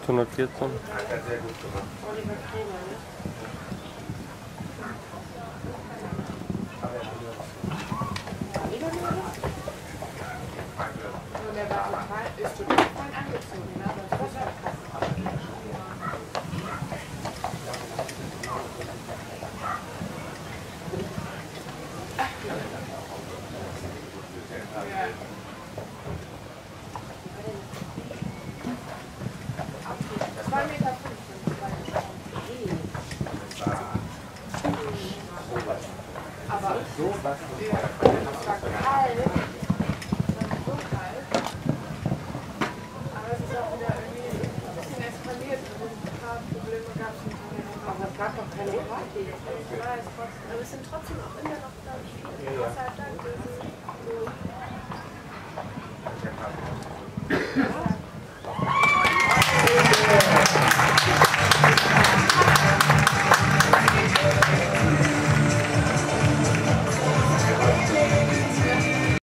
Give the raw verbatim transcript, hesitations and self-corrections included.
achthundertvierzehn. Hat er sehr gut gemacht. Oliver Krämer, ne? Und der war total, ist total fein angezogen, ne? Das ist ja krass. zwei Meter aber So was. ja, das war kalt. Das war so kalt. Aber es ist auch wieder irgendwie ein bisschen eskaliert. Und ein paar Probleme gab es nicht mehr. Aber es gab doch keine Party. Ich weiß, trotzdem. Aber es sind trotzdem auch immer noch, glaube ich, viele außerhalb da gewesen.